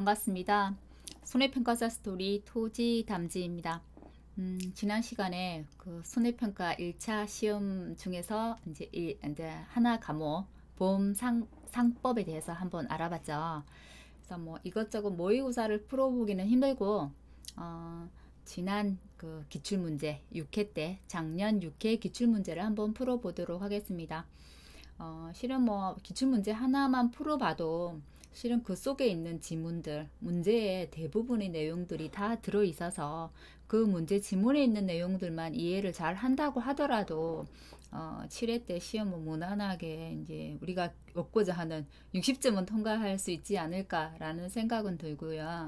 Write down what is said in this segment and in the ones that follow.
반갑습니다. 손해평가사 스토리 토지담지입니다. 지난 시간에 그 손해평가 1차 시험 중에서 이제 하나 과목 보험 상법에 대해서 한번 알아봤죠. 그래서 뭐 이것저것 모의고사를 풀어보기는 힘들고 지난 그 기출문제 6회 때 작년 6회 기출문제를 한번 풀어보도록 하겠습니다. 실은 뭐 기출문제 하나만 풀어봐도 실은 그 속에 있는 지문들, 문제의 대부분의 내용들이 다 들어있어서 그 문제 지문에 있는 내용들만 이해를 잘 한다고 하더라도 7회 때 시험을 무난하게 이제 우리가 얻고자 하는 60점은 통과할 수 있지 않을까라는 생각은 들고요.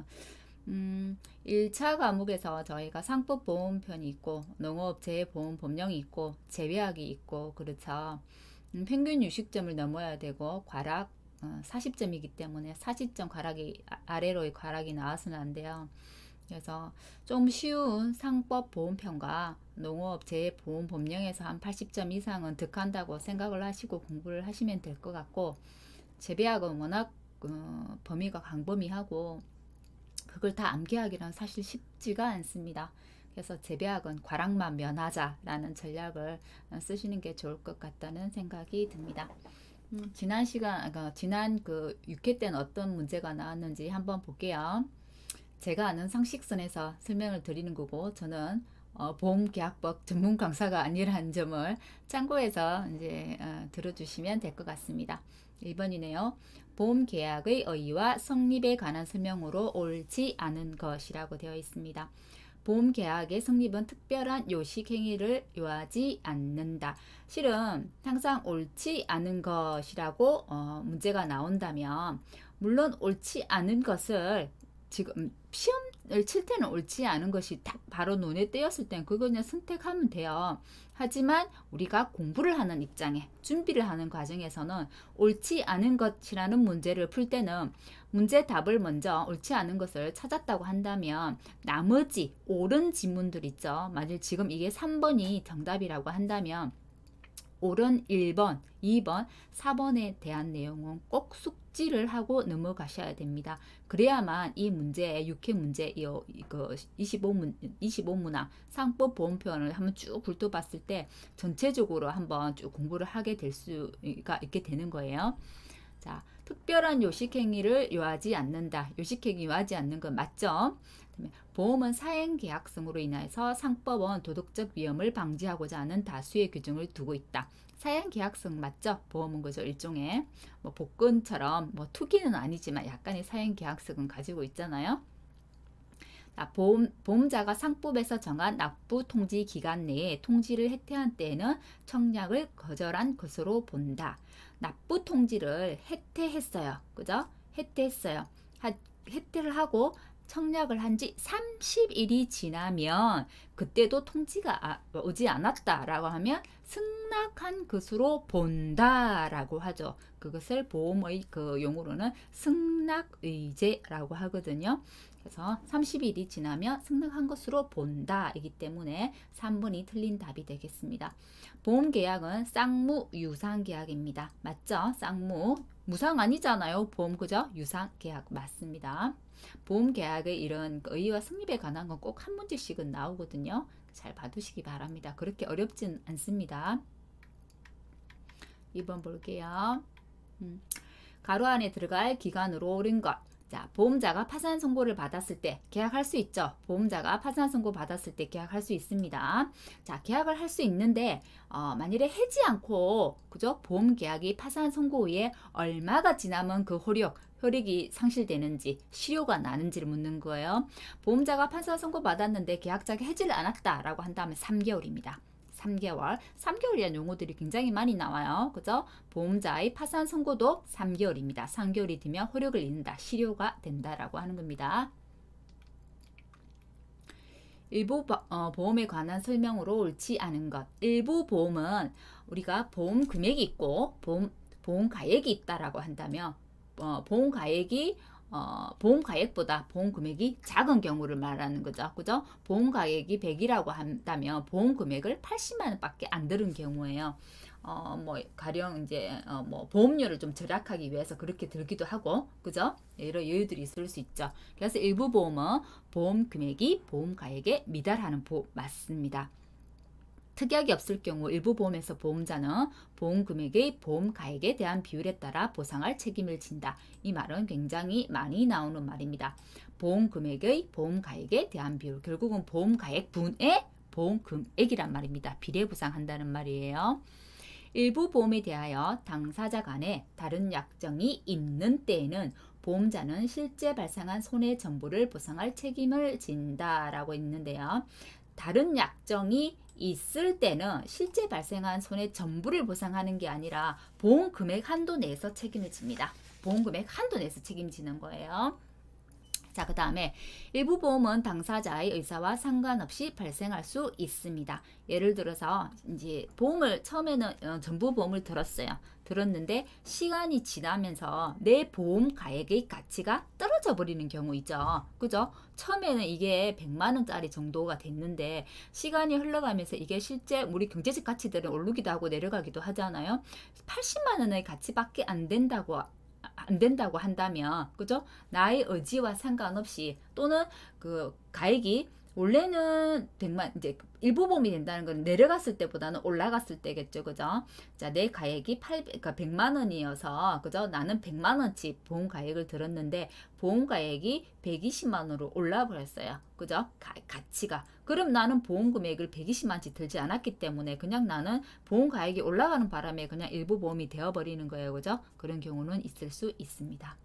1차 과목에서 저희가 상법보험편이 있고 농업재해보험 법령이 있고 재외학이 있고 그렇죠. 평균 60점을 넘어야 되고 과락 40점이기 때문에 40점 과락이 아래로의 과락이 나와서는 안 돼요. 그래서 좀 쉬운 상법 보험편과 농업 재해보험 법령에서 한 80점 이상은 득한다고 생각을 하시고 공부를 하시면 될 것 같고, 재배학은 워낙 범위가 광범위하고 그걸 다 암기하기란 사실 쉽지가 않습니다. 그래서 재배학은 과락만 면하자라는 전략을 쓰시는 게 좋을 것 같다는 생각이 듭니다. 지난 그 6회 때는 어떤 문제가 나왔는지 한번 볼게요. 제가 아는 상식선에서 설명을 드리는 거고, 저는 보험계약법 전문 강사가 아니라는 점을 참고해서 이제 들어주시면 될 것 같습니다. 1번이네요. 보험계약의 의의와 성립에 관한 설명으로 옳지 않은 것이라고 되어 있습니다. 보험계약의 성립은 특별한 요식행위를 요하지 않는다. 실은 항상 옳지 않은 것이라고 문제가 나온다면, 물론 옳지 않은 것을 지금 시험을 칠 때는 옳지 않은 것이 딱 바로 눈에 띄었을 땐 그거 그냥 선택하면 돼요. 하지만 우리가 공부를 하는 입장에, 준비를 하는 과정에서는 옳지 않은 것이라는 문제를 풀 때는 문제 답을 먼저 옳지 않은 것을 찾았다고 한다면 나머지 옳은 지문들 있죠. 만약 지금 이게 3번이 정답이라고 한다면 옳은 1번, 2번, 4번에 대한 내용은 꼭 숙지를 하고 넘어가셔야 됩니다. 그래야만 이 문제, 6회 문제, 이거 25문항 상법 보험편을 한번 쭉 훑어봤을 때 전체적으로 한번 쭉 공부를 하게 될 수가 있게 되는 거예요. 자, 특별한 요식행위를 요하지 않는다. 요식행위 요하지 않는 건 맞죠? 보험은 사행계약성으로 인해서 상법은 도덕적 위험을 방지하고자 하는 다수의 규정을 두고 있다. 사행계약성 맞죠? 보험은 그죠? 일종의 뭐 복권처럼 뭐 투기는 아니지만 약간의 사행계약성은 가지고 있잖아요. 보험자가 상법에서 정한 납부 통지 기간 내에 통지를 해태한 때에는 청약을 거절한 것으로 본다. 납부 통지를 해태했어요. 그죠? 해태했어요. 해태를 하고 청약을 한 지 30일이 지나면 그때도 통지가 오지 않았다라고 하면 승낙한 것으로 본다라고 하죠. 그것을 보험의 그 용어로는 승낙의제라고 하거든요. 그래서 30일이 지나면 승낙한 것으로 본다 이기 때문에 3번이 틀린 답이 되겠습니다. 보험계약은 쌍무 유상계약입니다. 맞죠? 쌍무 무상 아니잖아요. 보험 그죠? 유상계약 맞습니다. 보험계약의 이런 의의와 성립에 관한 건 꼭 한 문제씩은 나오거든요. 잘 봐두시기 바랍니다. 그렇게 어렵진 않습니다. 2번 볼게요. 가로 안에 들어갈 기간으로 옳은 것. 자, 보험자가 파산 선고를 받았을 때 계약할 수 있죠. 보험자가 파산 선고 받았을 때 계약할 수 있습니다. 자, 계약을 할 수 있는데 만일에 해지 않고 그죠? 보험 계약이 파산 선고 후에 얼마가 지나면 그 효력이 상실되는지 실효가 나는지를 묻는 거예요. 보험자가 파산 선고 받았는데 계약자가 해지를 않았다라고 한다면 3개월입니다. 3개월이라는 용어들이 굉장히 많이 나와요. 그죠? 보험자의 파산 선고도 3개월입니다. 3개월이 되면 효력을 잃는다. 실효가 된다라고 하는 겁니다. 일부 보험에 관한 설명으로 옳지 않은 것. 일부 보험은 우리가 보험 금액이 있고 보험 가액이 있다라고 한다면 보험 가액이 보험가액보다 보험금액이 작은 경우를 말하는 거죠. 그죠? 보험가액이 100이라고 한다면 보험금액을 80만 원밖에 안 들은 경우예요. 뭐 가령 이제 뭐 보험료를 좀 절약하기 위해서 그렇게 들기도 하고, 그죠? 여러 여유들이 있을 수 있죠. 그래서 일부 보험은 보험 금액이 보험 가액에 미달하는 맞습니다. 특약이 없을 경우 일부 보험에서 보험자는 보험 금액의 보험 가액에 대한 비율에 따라 보상할 책임을 진다. 이 말은 굉장히 많이 나오는 말입니다. 보험 금액의 보험 가액에 대한 비율, 결국은 보험 가액 분의 보험 금액이란 말입니다. 비례 보상한다는 말이에요. 일부 보험에 대하여 당사자 간에 다른 약정이 있는 때에는 보험자는 실제 발생한 손해 전부를 보상할 책임을 진다라고 있는데요. 다른 약정이 있을 때는 실제 발생한 손해 전부를 보상하는 게 아니라 보험 금액 한도 내에서 책임을 집니다. 보험 금액 한도 내에서 책임지는 거예요. 자, 그 다음에 일부 보험은 당사자의 의사와 상관없이 발생할 수 있습니다. 예를 들어서 이제 보험을 처음에는 전부 보험을 들었는데 시간이 지나면서 내 보험 가액의 가치가 떨어져 버리는 경우 있죠. 그죠? 처음에는 이게 100만 원짜리 정도가 됐는데 시간이 흘러가면서 이게 실제 우리 경제적 가치들은 오르기도 하고 내려가기도 하잖아요. 80만 원의 가치밖에 안 된다고 한다면, 그죠? 나의 의지와 상관없이, 또는 그 가액이 원래는 100만, 이제 일부 보험이 된다는 건 내려갔을 때보다는 올라갔을 때겠죠, 그죠? 자, 내 가액이 그러니까 100만 원이어서, 그죠? 나는 100만 원치 보험 가액을 들었는데 보험 가액이 120만 원으로 올라 버렸어요, 그죠? 가치가. 그럼 나는 보험 금액을 120만 원치 들지 않았기 때문에 그냥 나는 보험 가액이 올라가는 바람에 그냥 일부 보험이 되어 버리는 거예요, 그죠? 그런 경우는 있을 수 있습니다.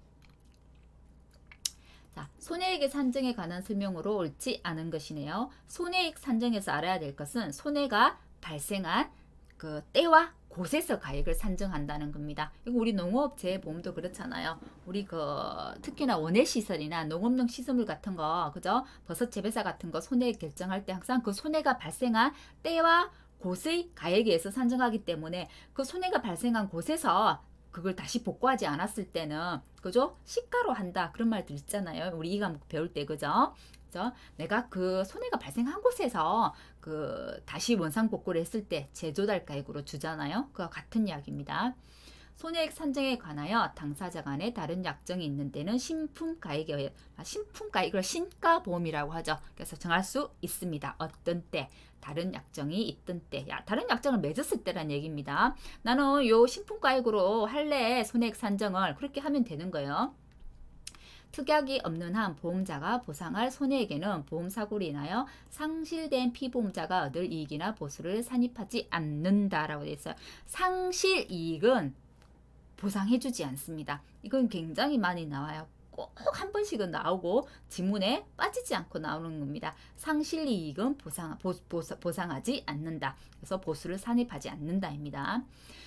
자, 손해액의 산정에 관한 설명으로 옳지 않은 것이네요. 손해액 산정에서 알아야 될 것은 손해가 발생한 그 때와 곳에서 가액을 산정한다는 겁니다. 이거 우리 농업재 보험도 그렇잖아요. 우리 그 특히나 원예시설이나 농업용 시설물 같은 거, 그죠? 버섯 재배사 같은 거 손해액 결정할 때 항상 그 손해가 발생한 때와 곳의 가액에 의해서 산정하기 때문에 그 손해가 발생한 곳에서 그걸 다시 복구하지 않았을 때는, 그죠? 시가로 한다, 그런 말들 있잖아요. 우리 이 과목 배울 때, 그죠? 그죠? 내가 그 손해가 발생한 곳에서 그 다시 원상 복구를 했을 때 재조달 가액으로 주잖아요. 그와 같은 이야기입니다. 손해액 산정에 관하여 당사자 간에 다른 약정이 있는 때는 신품가액을 신가보험이라고 하죠. 그래서 정할 수 있습니다. 어떤 때, 다른 약정이 있던 때, 다른 약정을 맺었을 때란 얘기입니다. 나는 요 신품가액으로 할래, 손해액 산정을. 그렇게 하면 되는 거예요. 특약이 없는 한 보험자가 보상할 손해액에는 보험사고로 인하여 상실된 피보험자가 얻을 이익이나 보수를 산입하지 않는다라고 되어 있어요. 상실이익은 보상해주지 않습니다. 이건 굉장히 많이 나와요. 꼭 한 번씩은 나오고 지문에 빠지지 않고 나오는 겁니다. 상실이익은 보상하지 않는다. 그래서 보수를 산입하지 않는다입니다.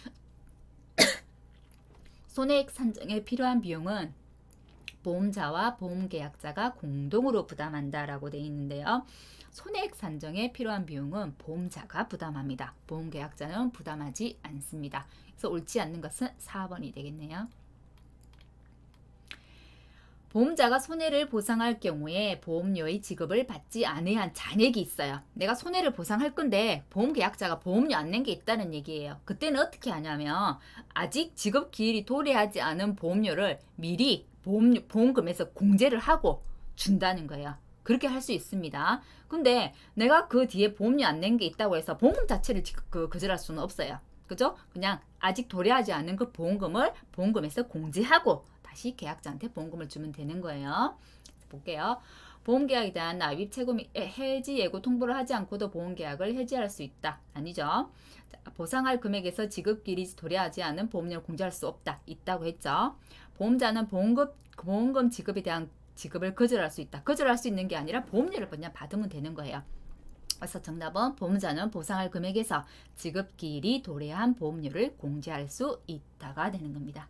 손해액 산정에 필요한 비용은 보험자와 보험계약자가 공동으로 부담한다라고 되어 있는데요. 손해액 산정에 필요한 비용은 보험자가 부담합니다. 보험계약자는 부담하지 않습니다. 그래서 옳지 않는 것은 4번이 되겠네요. 보험자가 손해를 보상할 경우에 보험료의 지급을 받지 않은 잔액이 있어요. 내가 손해를 보상할 건데 보험계약자가 보험료 안 낸 게 있다는 얘기예요. 그때는 어떻게 하냐면 아직 지급 기일이 도래하지 않은 보험료를 미리 보험금에서 공제를 하고 준다는 거예요. 그렇게 할 수 있습니다. 근데 내가 그 뒤에 보험료 안 낸 게 있다고 해서 보험금 자체를 거절할 수는 없어요. 그죠? 그냥 아직 도래하지 않은 그 보험금을 보험금에서 공제하고 다시 계약자한테 보험금을 주면 되는 거예요. 볼게요. 보험계약에 대한 납입, 채무, 해지, 예고 통보를 하지 않고도 보험계약을 해지할 수 있다. 아니죠. 자, 보상할 금액에서 지급기일이 도래하지 않은 보험료를 공제할 수 없다. 있다고 했죠. 보험자는 보험금 지급에 대한 지급을 거절할 수 있다. 거절할 수 있는 게 아니라 보험료를 그냥 받으면 되는 거예요. 그래서 정답은 보험자는 보상할 금액에서 지급기일이 도래한 보험료를 공제할 수 있다가 되는 겁니다.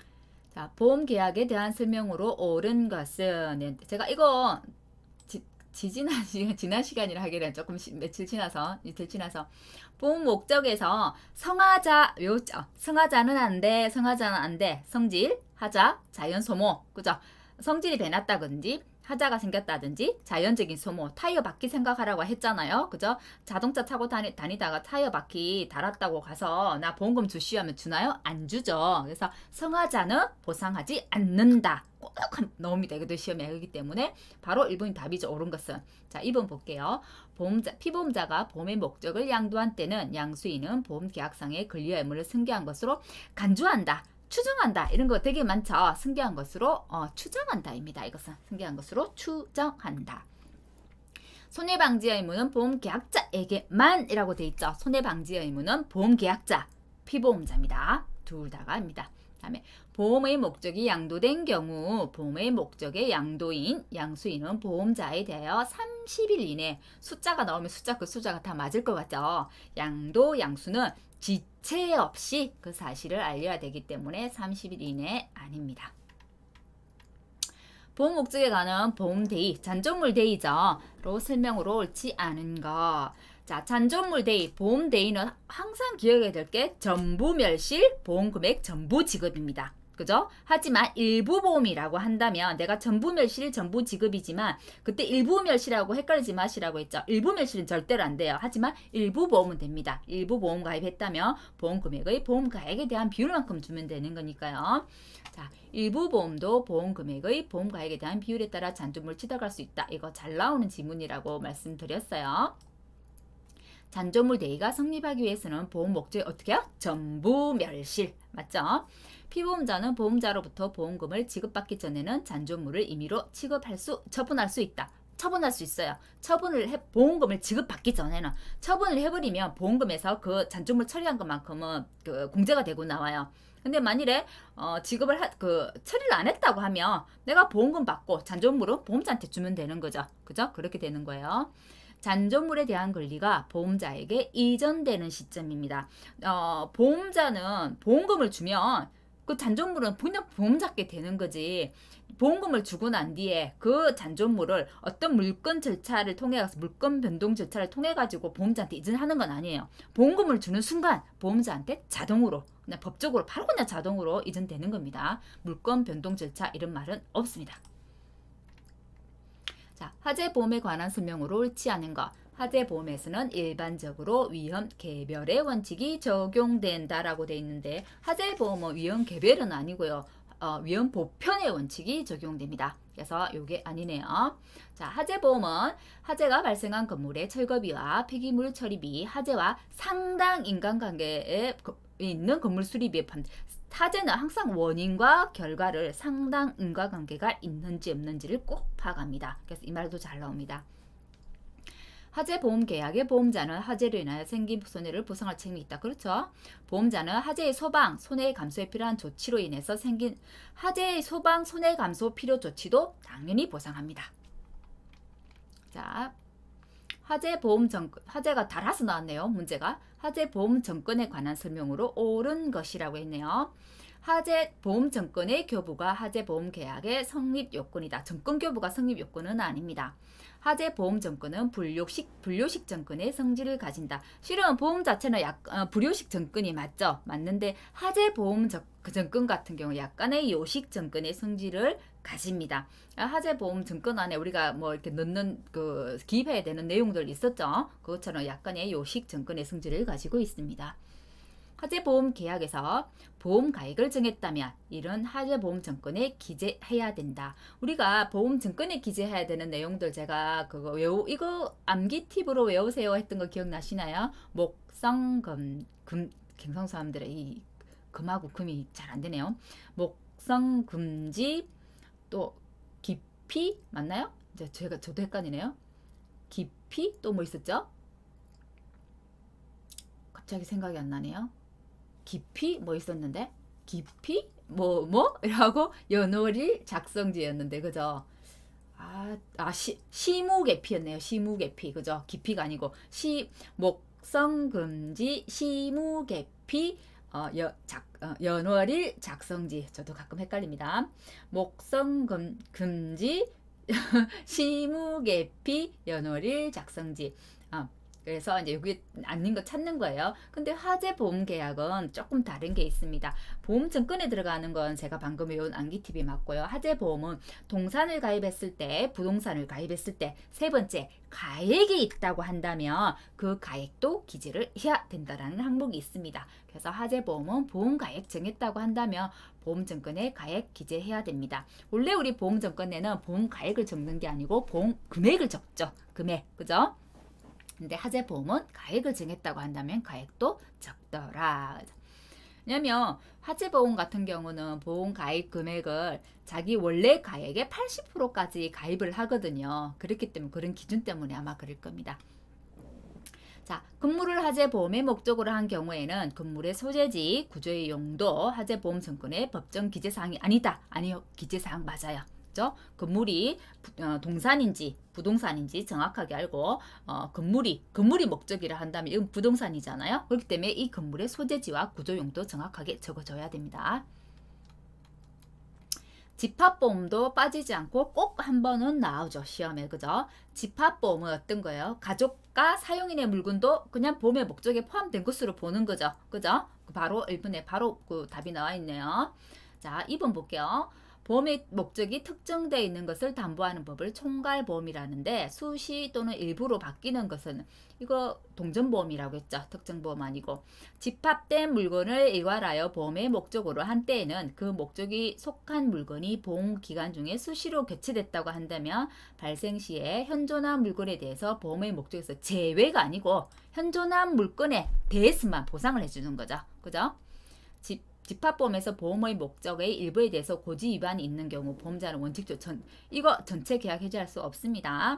자, 보험계약에 대한 설명으로 옳은 것은, 제가 이거 지난 시간이라 하기에는 조금 며칠 지나서, 이틀 지나서. 본 목적에서 성하자, 외웠죠? 성하자는 안 돼, 성하자는 안 돼. 성질, 하자, 자연 소모. 그죠? 성질이 배났다든지, 하자가 생겼다든지, 자연적인 소모, 타이어 바퀴 생각하라고 했잖아요. 그죠? 자동차 타고 다니다가 타이어 바퀴 달았다고 가서 나 보험금 주시오 하면 주나요? 안 주죠. 그래서 성하자는 보상하지 않는다. 꼭 나옵니다. 이것도 시험에 그렇기 때문에 바로 1번이 답이죠. 옳은 것은. 자, 2번 볼게요. 피보험자가 보험의 목적을 양도한 때는 양수인은 보험계약상의 권리와 의무를 승계한 것으로 간주한다. 추정한다. 이런 거 되게 많죠. 승계한 것으로 추정한다입니다. 이것은 승계한 것으로 추정한다. 손해방지의 의무는 보험계약자에게만 이라고 돼 있죠. 손해방지의 의무는 보험계약자, 피보험자입니다. 둘 다가 입니다. 다음에 보험의 목적이 양도된 경우 보험의 목적의 양도인, 양수인은 보험자에 대하여 30일 이내 숫자가 나오면 그 숫자가 다 맞을 것 같죠. 양도, 양수는 지체 없이 그 사실을 알려야 되기 때문에 30일 이내 아닙니다. 보험 목적에 관한 보험 대의, 잔존물 대의죠. 로 설명으로 옳지 않은 거. 자, 잔존물 대의, 보험 대의는 항상 기억해야 될 게 전부 멸실, 보험금액 전부 지급입니다. 그죠? 하지만 일부 보험이라고 한다면 내가 전부 멸실, 전부 지급이지만 그때 일부 멸실하고 헷갈리지 마시라고 했죠. 일부 멸실은 절대로 안 돼요. 하지만 일부 보험은 됩니다. 일부 보험 가입했다면 보험금액의 보험가액에 대한 비율만큼 주면 되는 거니까요. 자, 일부 보험도 보험금액의 보험가액에 대한 비율에 따라 잔존물 치닫을 수 있다. 이거 잘 나오는 지문이라고 말씀드렸어요. 잔존물 대의가 성립하기 위해서는 보험 목적이 어떻게 해요? 전부 멸실. 맞죠? 피보험자는 보험자로부터 보험금을 지급받기 전에는 잔존물을 임의로 처분할 수 있다. 처분할 수 있어요. 보험금을 지급받기 전에는 처분을 해버리면 보험금에서 그 잔존물 처리한 것만큼은 공제가 되고 나와요. 근데 만일에 처리를 안 했다고 하면 내가 보험금 받고 잔존물은 보험자한테 주면 되는 거죠. 그죠? 그렇게 되는 거예요. 잔존물에 대한 권리가 보험자에게 이전되는 시점입니다. 보험자는 보험금을 주면 그 잔존물은 그냥 보험자께 되는 거지. 보험금을 주고 난 뒤에 그 잔존물을 어떤 물권 변동 절차를 통해 가지고 보험자한테 이전하는 건 아니에요. 보험금을 주는 순간 보험자한테 자동으로 그냥 법적으로 바로 그냥 자동으로 이전되는 겁니다. 물권 변동 절차 이런 말은 없습니다. 자, 화재보험에 관한 설명으로 옳지 않은 것. 화재보험에서는 일반적으로 위험 개별의 원칙이 적용된다라고 되어 있는데 화재보험은 위험 개별은 아니고요. 위험 보편의 원칙이 적용됩니다. 그래서 이게 아니네요. 자, 화재보험은 화재가 발생한 건물의 철거비와 폐기물 처리비, 화재와 상당 인간관계에 있는 건물 수리비에 화재는 항상 원인과 결과를 상당 인과관계가 있는지 없는지를 꼭 파악합니다. 그래서 이 말도 잘 나옵니다. 화재보험 계약의 보험자는 화재로 인하여 생긴 손해를 보상할 책임이 있다. 그렇죠? 보험자는 화재의 소방, 손해 감소에 필요한 조치로 인해서 생긴 화재의 소방, 손해 감소 필요 조치도 당연히 보상합니다. 자, 화재가 달아서 나왔네요. 문제가. 화재보험정권에 관한 설명으로 옳은 것이라고 했네요. 화재보험정권의 교부가 화재보험계약의 성립요건이다. 정권교부가 성립요건은 아닙니다. 화재보험정권은 불료식 정권의 성질을 가진다. 실은 보험 자체는 불료식 정권이 맞죠? 맞는데 화재보험 정권 같은 경우 약간의 요식 정권의 성질을 가집니다. 화재보험 정권 안에 우리가 뭐 이렇게 기입해야 되는 내용들 있었죠? 그것처럼 약간의 요식 정권의 성질을 가지고 있습니다. 화재보험 계약에서 보험가액을 정했다면 이런 화재보험증권에 기재해야 된다. 우리가 보험증권에 기재해야 되는 내용들 제가 이거 암기 팁으로 외우세요 했던 거 기억나시나요? 목성금, 경상 사람들의 이 금하고 금이 잘 안 되네요. 목성금지 또 기피 맞나요? 저도 헷갈리네요. 기피 또 뭐 있었죠? 갑자기 생각이 안 나네요. 깊이 뭐 있었는데 깊이 이라고 연월일 작성지였는데 그죠? 시무계피였네요. 시무계피 그죠? 깊이가 아니고 목성금지 시무계피 연월일 작성지 저도 가끔 헷갈립니다. 목성금지 시무계피 연월일 작성지. 그래서 이제 여기 아닌 거 찾는 거예요. 근데 화재 보험 계약은 조금 다른 게 있습니다. 보험 증권에 들어가는 건 제가 방금 외운 암기 팁이 맞고요. 화재 보험은 동산을 가입했을 때, 부동산을 가입했을 때, 세 번째 가액이 있다고 한다면 그 가액도 기재를 해야 된다라는 항목이 있습니다. 그래서 화재 보험은 보험 가액 정했다고 한다면 보험 증권에 가액 기재해야 됩니다. 원래 우리 보험 증권에는 보험 가액을 적는 게 아니고 보험 금액을 적죠. 금액, 그죠? 근데 화재 보험은 가액을 정했다고 한다면 가액도 적더라. 왜냐면 화재 보험 같은 경우는 보험 가입 금액을 자기 원래 가액의 80%까지 가입을 하거든요. 그렇기 때문에 그런 기준 때문에 아마 그럴 겁니다. 자, 건물을 화재 보험의 목적으로 한 경우에는 건물의 소재지, 구조의 용도, 화재 보험 증권의 법정 기재 사항이 아니다. 아니요, 기재 사항 맞아요. 그죠? 건물이 동산인지 부동산인지 정확하게 알고 건물이 목적이라 한다면 이건 부동산이잖아요. 그렇기 때문에 이 건물의 소재지와 구조 용도 정확하게 적어줘야 됩니다. 집합보험도 빠지지 않고 꼭 한 번은 나오죠. 시험에. 그죠? 집합보험은 어떤 거예요? 가족과 사용인의 물건도 그냥 보험의 목적에 포함된 것으로 보는 거죠. 그죠? 바로 1번에 바로 그 답이 나와 있네요. 자, 2번 볼게요. 보험의 목적이 특정되어 있는 것을 담보하는 법을 총괄보험이라는데 수시 또는 일부로 바뀌는 것은 이거 동전보험이라고 했죠. 특정보험 아니고 집합된 물건을 일괄하여 보험의 목적으로 한 때에는 그 목적이 속한 물건이 보험기간 중에 수시로 교체됐다고 한다면 발생 시에 현존한 물건에 대해서 보험의 목적에서 제외가 아니고 현존한 물건에 대해서만 보상을 해주는 거죠. 그죠? 집합보험에서 보험의 목적의 일부에 대해서 고지 위반이 있는 경우 보험자는 원칙적으로 이거 전체 계약 해지할 수 없습니다.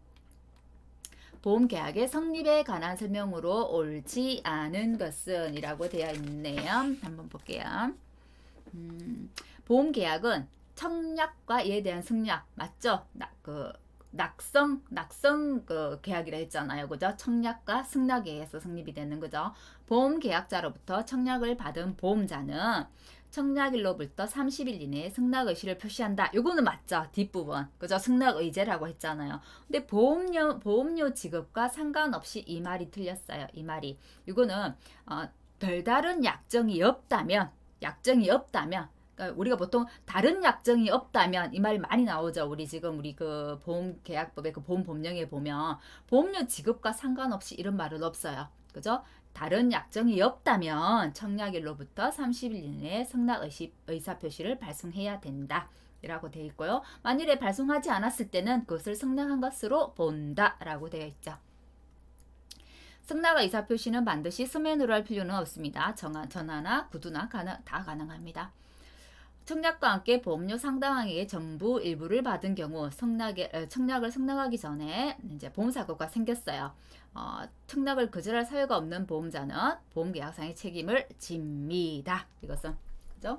보험 계약의 성립에 관한 설명으로 옳지 않은 것은 이라고 되어 있네요. 한번 볼게요. 보험 계약은 청약과 이에 대한 승낙 맞죠? 낙성 그 계약이라 했잖아요. 그죠? 청약과 승낙에 의해서 성립이 되는 거죠. 보험 계약자로부터 청약을 받은 보험자는 청약일로부터 30일 이내에 승낙 의지를 표시한다. 요거는 맞죠? 뒷부분. 그죠? 승낙 의제라고 했잖아요. 근데 보험료 지급과 상관없이 이 말이 틀렸어요. 이 말이. 이거는 별다른 약정이 없다면 그러니까 우리가 보통 다른 약정이 없다면 이 말 많이 나오죠. 우리 그 보험계약법의 그 보험 법령에 보면 보험료 지급과 상관없이 이런 말은 없어요. 그죠? 다른 약정이 없다면 청약일로부터 30일 이내에 승낙 의사표시를 발송해야 된다. 이라고 되어 있고요. 만일에 발송하지 않았을 때는 그것을 승낙한 것으로 본다. 라고 되어 있죠. 승낙 의사표시는 반드시 서면으로 할 필요는 없습니다. 전화나 구두나 다 가능합니다. 청약과 함께 보험료 상당액의 전부 일부를 받은 경우 청약을 승낙하기 전에 이제 보험사고가 생겼어요. 청약을 거절할 사유가 없는 보험자는 보험계약상의 책임을 집니다. 이것은 그죠?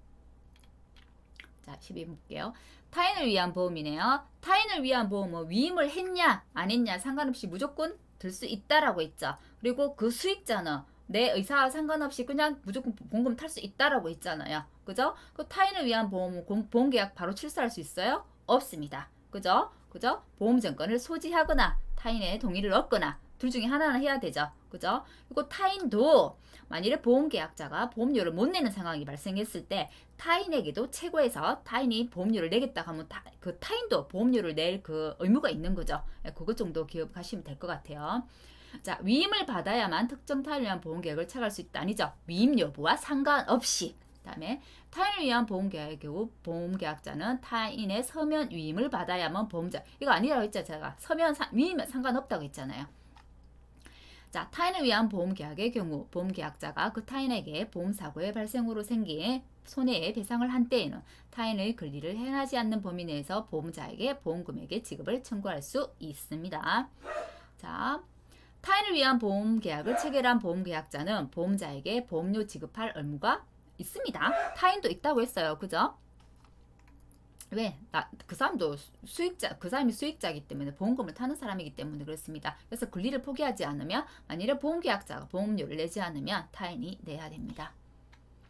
자, 12번 볼게요. 타인을 위한 보험이네요. 타인을 위한 보험은 위임을 했냐 안 했냐 상관없이 무조건 들 수 있다라고 했죠. 그리고 그 수익자는 내 의사와 상관없이 그냥 무조건 보험금 탈 수 있다라고 했잖아요. 그죠? 그 타인을 위한 보험계약 바로 출사할 수 있어요? 없습니다. 그죠? 보험증권을 소지하거나 타인의 동의를 얻거나 둘 중에 하나는 해야 되죠. 그죠? 그리고 타인도 만일에 보험계약자가 보험료를 못 내는 상황이 발생했을 때 타인에게도 최고에서 타인이 보험료를 내겠다 하면 그 타인도 보험료를 낼 그 의무가 있는 거죠. 그것 정도 기억하시면 될 것 같아요. 자, 위임을 받아야만 특정 타인을 위한 보험계약을 체결할 수 있다. 아니죠. 위임 여부와 상관없이. 그다음에 타인을 위한 보험계약의 경우 보험계약자는 타인의 서면 위임을 받아야만 보험자. 이거 아니라고 했죠. 제가 위임은 상관없다고 했잖아요. 자, 타인을 위한 보험계약의 경우 보험계약자가 그 타인에게 보험사고의 발생으로 생긴 손해의 배상을 한 때에는 타인의 권리를 행하지 않는 범위 내에서 보험자에게 보험금액의 지급을 청구할 수 있습니다. 자, 타인을 위한 보험계약을 체결한 보험계약자는 보험자에게 보험료 지급할 의무가 있습니다. 타인도 있다고 했어요. 그죠? 왜? 그 사람도 그 사람이 수익자이기 때문에 보험금을 타는 사람이기 때문에 그렇습니다. 그래서 권리를 포기하지 않으면 만일에 보험계약자가 보험료를 내지 않으면 타인이 내야 됩니다.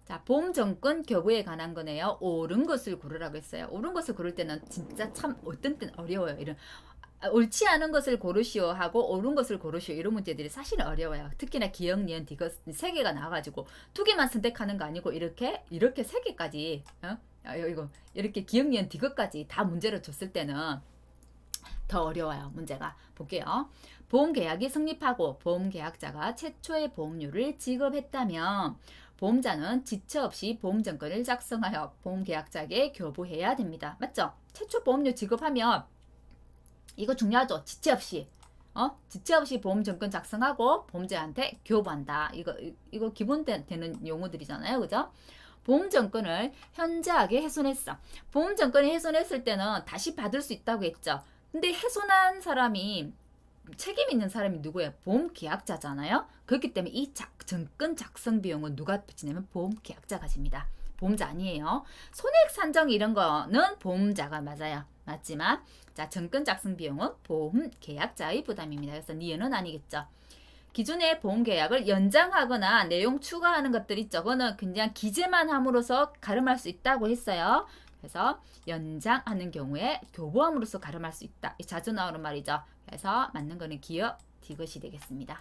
자, 보험증권 교부에 관한 거네요. 옳은 것을 고르라고 했어요. 옳은 것을 고를 때는 진짜 참 어떤 때는 어려워요. 이런 옳지 않은 것을 고르시오 하고 옳은 것을 고르시오 이런 문제들이 사실은 어려워요. 특히나 기역, 니은, 디귿 세 개가 나와가지고 두 개만 선택하는 거 아니고 이렇게 세 개까지 이거 이렇게 기역, 니은, 디귿까지 다 문제를 줬을 때는 더 어려워요. 문제가 볼게요. 보험계약이 성립하고 보험계약자가 최초의 보험료를 지급했다면 보험자는 지체 없이 보험증권을 작성하여 보험계약자에게 교부해야 됩니다. 맞죠? 최초 보험료 지급하면 이거 중요하죠. 지체 없이 지체 없이 보험증권 작성하고 보험자한테 교부한다. 이거 기본 되는 용어들이잖아요. 그죠? 보험증권을 현저하게 훼손했어. 보험증권이 훼손했을 때는 다시 받을 수 있다고 했죠. 근데 훼손한 사람이 책임 있는 사람이 누구예요? 보험계약자잖아요. 그렇기 때문에 이 증권 작성 비용은 누가 지냐면 보험계약자가 집니다. 보험자 아니에요. 손해액 산정 이런 거는 보험자가 맞아요. 맞지만 자, 증권 작성 비용은 보험계약자의 부담입니다. 그래서 니은은 아니겠죠. 기존의 보험계약을 연장하거나 내용 추가하는 것들 있죠. 그거는 그냥 기재만 함으로써 가름할 수 있다고 했어요. 그래서 연장하는 경우에 교부함으로써 가름할 수 있다. 자주 나오는 말이죠. 그래서 맞는 거는 기역, 디귿이 되겠습니다.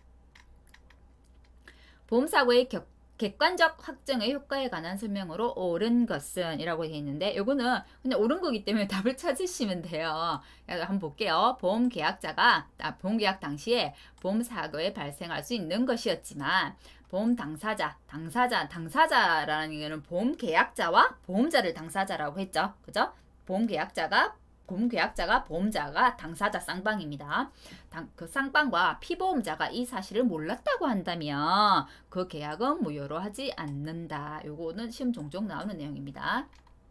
보험사고의 객관적 확정의 효과에 관한 설명으로 옳은 것은 이라고 되어 있는데 요거는 그냥 옳은 거기 때문에 답을 찾으시면 돼요. 한번 볼게요. 보험계약 당시에 보험사고에 발생할 수 있는 것이었지만 보험 당사자라는 얘기는 보험계약자와 보험자를 당사자라고 했죠. 그죠? 보험계약자가 보험자가 당사자 쌍방입니다. 그 쌍방과 피보험자가 이 사실을 몰랐다고 한다면 그 계약은 무효로 하지 않는다. 요거는 시험 종종 나오는 내용입니다.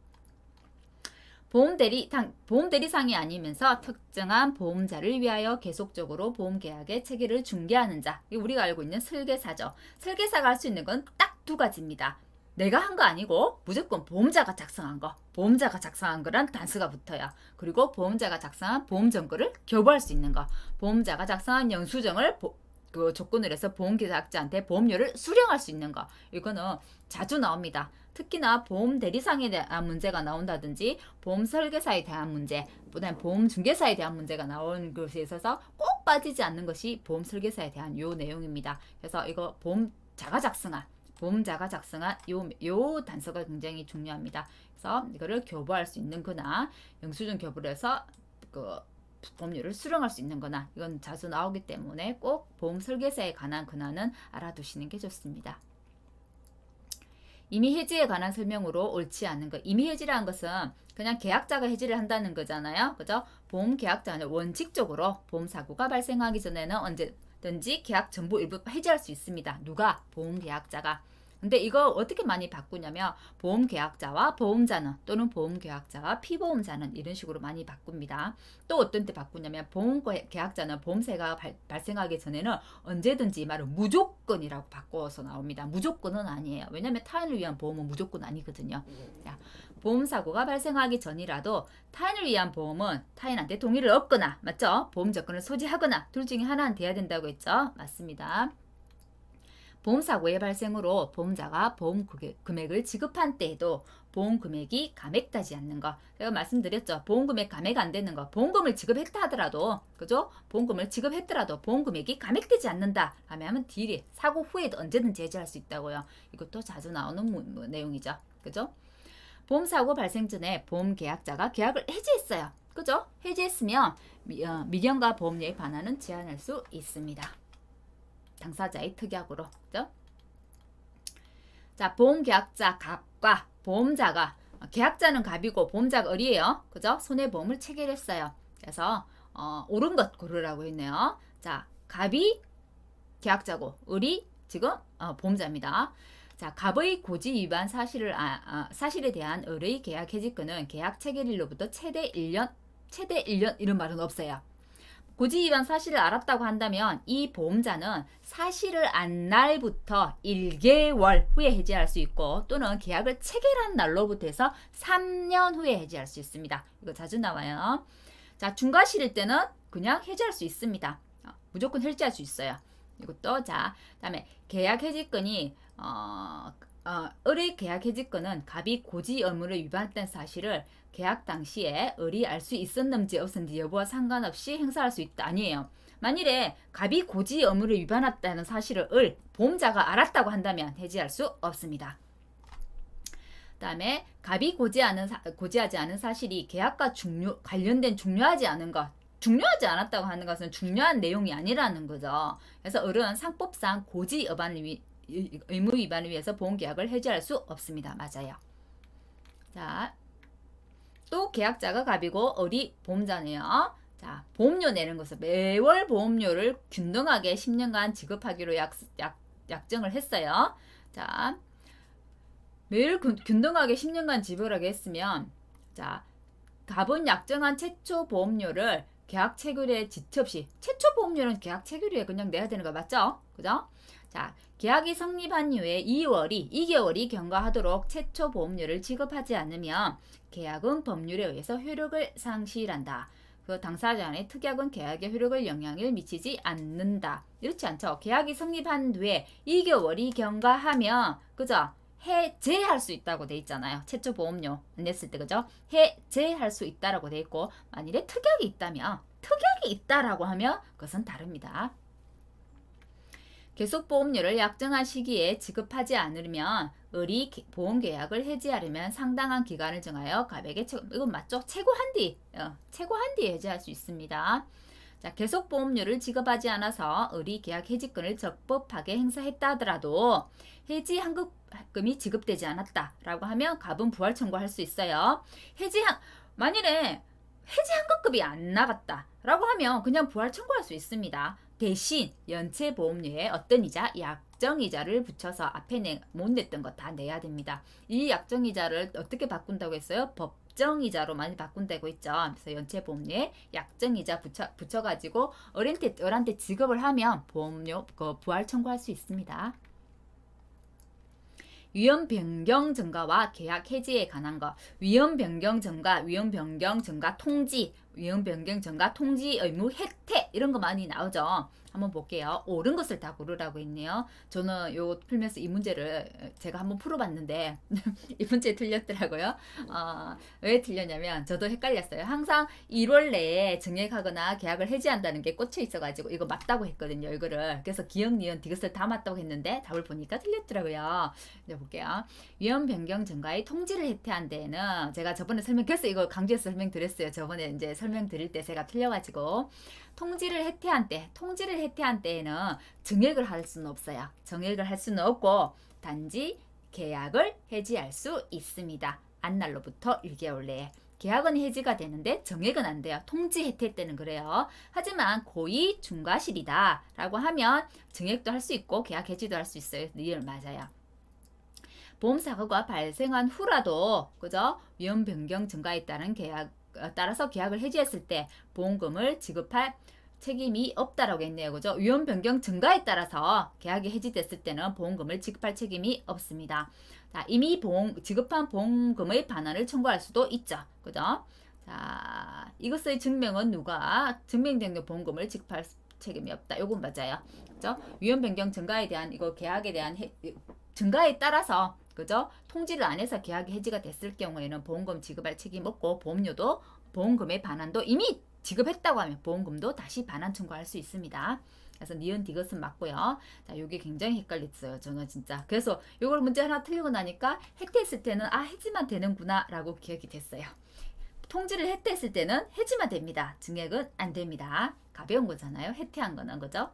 보험대리상이 아니면서 특정한 보험자를 위하여 계속적으로 보험계약의 체계를 중개하는 자. 이게 우리가 알고 있는 설계사죠. 설계사가 할 수 있는 건 딱 두 가지입니다. 내가 한 거 아니고 무조건 보험자가 작성한 거. 보험자가 작성한 거란 단수가 붙어요. 그리고 보험자가 작성한 보험증권을 교부할 수 있는 거. 보험자가 작성한 영수증을 그 조건을 해서 보험계약자한테 보험료를 수령할 수 있는 거. 이거는 자주 나옵니다. 특히나 보험대리상에 대한 문제가 나온다든지 보험설계사에 대한 문제, 그다음에 보험중개사에 대한 문제가 나오는 것에 있어서 꼭 빠지지 않는 것이 보험설계사에 대한 요 내용입니다. 그래서 이거 보험자가 작성한 요 단서가 굉장히 중요합니다. 그래서 이거를 교부할 수 있는 거나 영수증 교부를 해서 그 보험료를 수령할 수 있는 거나 이건 자주 나오기 때문에 꼭 보험 설계사에 관한 근황은 알아두시는 게 좋습니다. 임의 해지에 관한 설명으로 옳지 않은 것. 임의 해지라는 것은 그냥 계약자가 해지를 한다는 거잖아요. 그죠? 보험 계약자는 원칙적으로 보험 사고가 발생하기 전에는 언제든지 계약 전부 일부 해지할 수 있습니다. 누가? 보험 계약자가. 근데 이거 어떻게 많이 바꾸냐면 보험계약자와 보험자는 또는 보험계약자와 피보험자는 이런 식으로 많이 바꿉니다. 또 어떤 때 바꾸냐면 보험계약자는 보험세가 발생하기 전에는 언제든지 말은 무조건이라고 바꿔서 나옵니다. 무조건은 아니에요. 왜냐하면 타인을 위한 보험은 무조건 아니거든요. 자, 보험사고가 발생하기 전이라도 타인을 위한 보험은 타인한테 동의를 얻거나 맞죠? 보험조건을 소지하거나 둘 중에 하나는 돼야 된다고 했죠? 맞습니다. 보험사고의 발생으로 보험자가 보험 금액을 지급한 때에도 보험금액이 감액되지 않는 거. 제가 말씀드렸죠. 보험금액 감액 안 되는 거. 보험금을 지급했다 하더라도, 그죠? 보험금을 지급했더라도 보험금액이 감액되지 않는다. 하면 뒤에 사고 후에도 언제든지 해지할 수 있다고요. 이것도 자주 나오는 내용이죠. 그죠? 보험사고 발생 전에 보험계약자가 계약을 해지했어요. 그죠? 해지했으면 미경과 보험료의 반환은 제한할 수 있습니다. 당사자의 특약으로. 그죠? 자, 보험계약자 갑과 보험자가 계약자는 갑이고 보험자가 을이에요. 그죠? 손해보험을 체결했어요. 그래서 옳은 것 고르라고 했네요. 자, 갑이 계약자고 을이 지금 보험자입니다. 자, 갑의 고지 위반 사실에 대한 을의 계약 해지권은 계약 체결일로부터 최대 1년 이런 말은 없어요. 고지 위반 사실을 알았다고 한다면 이 보험자는 사실을 안 날부터 1개월 후에 해지할 수 있고 또는 계약을 체결한 날로부터 해서 3년 후에 해지할 수 있습니다. 이거 자주 나와요. 자, 중과실일 때는 그냥 해지할 수 있습니다. 무조건 해지할 수 있어요. 이것도 자, 그다음에 계약 해지권이 을의 계약 해지권은 갑이 고지 의무를 위반했다는 사실을 계약 당시에 을이 알 수 있었는지 없었는지 여부와 상관없이 행사할 수 있다. 아니에요. 만일에 갑이 고지 의무를 위반했다는 사실을 보험자가 알았다고 한다면 해지할 수 없습니다. 그 다음에 갑이 고지하지 않은 사실이 계약과 관련된 중요하지 않은 것, 중요하지 않았다고 하는 것은 중요한 내용이 아니라는 거죠. 그래서 을은 상법상 고지 의무 위반을 위해서 보험계약을 해지할 수 없습니다. 맞아요. 자, 또 계약자가 갑이고 을이 보험자네요. 자, 보험료 내는 것을 매월 보험료를 균등하게 10년간 지급하기로 약정을 했어요. 자, 매일 균등하게 10년간 지불하게 했으면, 자, 갑은 약정한 최초 보험료를 계약 체결에 지체 없이, 최초 보험료는 계약 체결에 그냥 내야 되는 거 맞죠? 그죠? 자, 계약이 성립한 이후에 2개월이 경과하도록 최초 보험료를 지급하지 않으면 계약은 법률에 의해서 효력을 상실한다. 그 당사자의 특약은 계약의 효력을 영향을 미치지 않는다. 이렇지 않죠? 계약이 성립한 뒤에 2개월이 경과하면, 그죠? 해제할 수 있다고 돼 있잖아요. 최초 보험료 냈을 때, 그죠? 해제할 수 있다라고 돼 있고, 만일에 특약이 있다라고 하면 그것은 다릅니다. 계속보험료를 약정한 시기에 지급하지 않으면 을이 보험계약을 해지하려면 상당한 기간을 정하여 갑에게 이건 맞죠? 최고한 뒤 해지할 수 있습니다. 자, 계속보험료를 지급하지 않아서 을이 계약 해지권을 적법하게 행사했다 하더라도 해지 환급금이 지급되지 않았다라고 하면 갑은 부활 청구할 수 있어요. 만일에 해지 환급금이 안 나갔다라고 하면 그냥 부활 청구할 수 있습니다. 대신 연체보험료에 어떤 이자? 약정이자를 붙여서 앞에 못 냈던 거 다 내야 됩니다. 이 약정이자를 어떻게 바꾼다고 했어요? 법정이자로 많이 바꾼다고 했죠. 그래서 연체보험료에 약정이자 붙여가지고 을한테 지급을 하면 보험료 부활 청구할 수 있습니다. 위험 변경 증가와 계약 해지에 관한 것. 위험 변경 증가, 통지, 위험 변경 증가, 통지 의무 혜택 이런 거 많이 나오죠. 한번 볼게요. 옳은 것을 다 고르라고 있네요. 저는 요 풀면서 이 문제를 제가 한번 풀어봤는데 이 문제 틀렸더라고요. 왜 틀렸냐면 저도 헷갈렸어요. 항상 1월 내에 증액하거나 계약을 해지한다는 게 꽂혀 있어가지고 이거 맞다고 했거든요. 이거를. 그래서 기억, 니은, 디귿을 다 맞다고 했는데 답을 보니까 틀렸더라고요. 이제 볼게요. 위험 변경 증가의 통지를 혜택한 데에는 제가 저번에 그래서 이거 강조해서 설명드렸어요. 저번에 이제 설명드릴 때 제가 틀려가지고 통지를 혜택한 때에는 증액을 할 수는 없어요. 증액을 할 수는 없고 단지 계약을 해지할 수 있습니다. 안날로부터 1개월 내에. 계약은 해지가 되는데 증액은 안 돼요. 통지 혜택 때는 그래요. 하지만 고의 중과실이다 라고 하면 증액도 할 수 있고 계약 해지도 할 수 있어요. 리얼 맞아요. 보험사고가 발생한 후라도, 그죠? 위험 변경 증가에 따라서 계약을 해지했을 때 보험금을 지급할 책임이 없다라고 했네요. 그죠? 위험 변경 증가에 따라서 계약이 해지됐을 때는 보험금을 지급할 책임이 없습니다. 자, 이미 지급한 보험금의 반환을 청구할 수도 있죠. 그죠? 자, 이것의 증명은 증명된 보험금을 지급할 책임이 없다. 요건 맞아요. 그죠? 위험 변경 증가에 대한 계약에 대한 증가에 따라서, 그죠? 통지를 안 해서 계약이 해지가 됐을 경우에는 보험금 지급할 책임 없고 보험금의 반환도 이미 지급했다고 하면 보험금도 다시 반환 청구할 수 있습니다. 그래서 니은 디귿은 맞고요. 자, 요게 굉장히 헷갈렸어요. 저는 진짜. 그래서 요걸 문제 하나 틀리고 나니까 혜택했을 때는 해지만 되는구나 라고 기억이 됐어요. 통지를 혜택했을 때는 해지만 됩니다. 증액은 안 됩니다. 가벼운 거잖아요. 혜택한 거는, 그죠?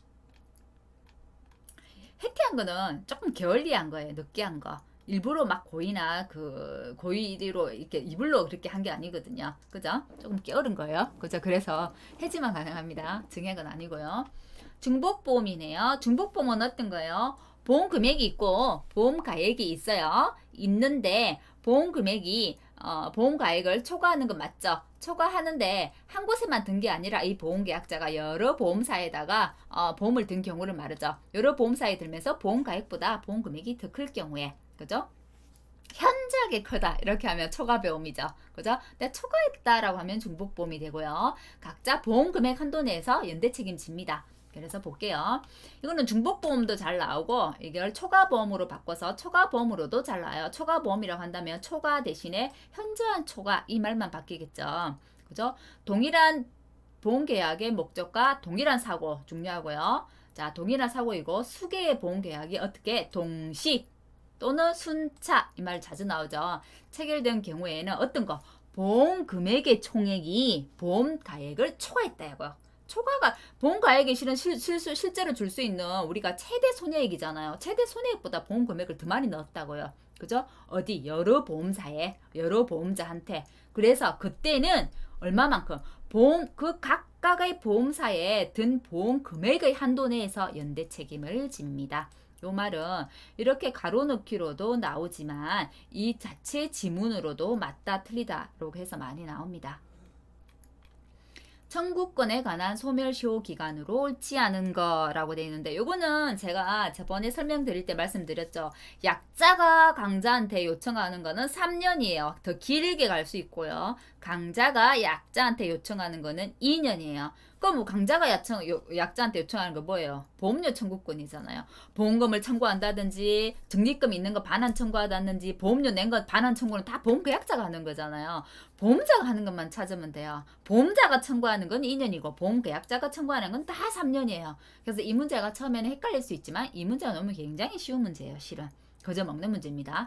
혜택한 거는 조금 게을리한 거예요. 늦게 한 거. 일부러 막 고의나 고의로 이렇게 이불로 그렇게 한 게 아니거든요. 그죠? 조금 게으른 거예요. 그죠? 그래서 해지만 가능합니다. 증액은 아니고요. 중복보험이네요. 중복보험은 어떤 거예요? 보험 금액이 있고 보험 가액이 있어요. 있는데 보험 금액이 보험 가액을 초과하는 건 맞죠? 초과하는데 한 곳에만 든 게 아니라 이 보험계약자가 여러 보험사에다가 보험을 든 경우를 말하죠. 여러 보험사에 들면서 보험 가액보다 보험 금액이 더 클 경우에, 그죠? 현저하게 크다 이렇게 하면 초과보험이죠. 그죠? 근데 초과했다라고 하면 중복보험이 되고요. 각자 보험 금액 한도 내에서 연대 책임집니다. 그래서 볼게요. 이거는 중복보험도 잘 나오고 이걸 초과보험으로 바꿔서 초과보험으로도 잘 나와요. 초과보험이라고 한다면 초과 대신에 현저한 초과 이 말만 바뀌겠죠. 그죠? 동일한 보험계약의 목적과 동일한 사고 중요하고요. 자, 동일한 사고이고 수개의 보험계약이 어떻게 동시 또는 순차 이 말 자주 나오죠. 체결된 경우에는 어떤 거? 보험 금액의 총액이 보험 가액을 초과했다고요. 초과가 보험 가액이 실제로 줄 수 있는 우리가 최대 손해액이잖아요. 최대 손해액보다 보험 금액을 더 많이 넣었다고요. 그죠? 어디 여러 보험사에 여러 보험자한테. 그래서 그때는 얼마만큼 보험 그 각각의 보험사에 든 보험 금액의 한도 내에서 연대 책임을 집니다. 요 말은 이렇게 가로넣기로도 나오지만 이 자체 지문으로도 맞다 틀리다라고 해서 많이 나옵니다. 청구권에 관한 소멸시효 기간으로 옳지 않은 거라고 되어 있는데 요거는 제가 저번에 설명드릴 때 말씀드렸죠. 약자가 강자한테 요청하는 거는 3년이에요. 더 길게 갈 수 있고요. 강자가 약자한테 요청하는 거는 2년이에요. 그럼 뭐 강자가 약자한테 요청하는 거 뭐예요? 보험료 청구권이잖아요. 보험금을 청구한다든지 적립금 있는 거 반환 청구하다든지 보험료 낸 거 반환 청구는 다 보험계약자가 하는 거잖아요. 보험자가 하는 것만 찾으면 돼요. 보험자가 청구하는 건 2년이고 보험계약자가 청구하는 건 다 3년이에요. 그래서 이 문제가 처음에는 헷갈릴 수 있지만 이 문제가 너무 굉장히 쉬운 문제예요. 실은. 거저 먹는 문제입니다.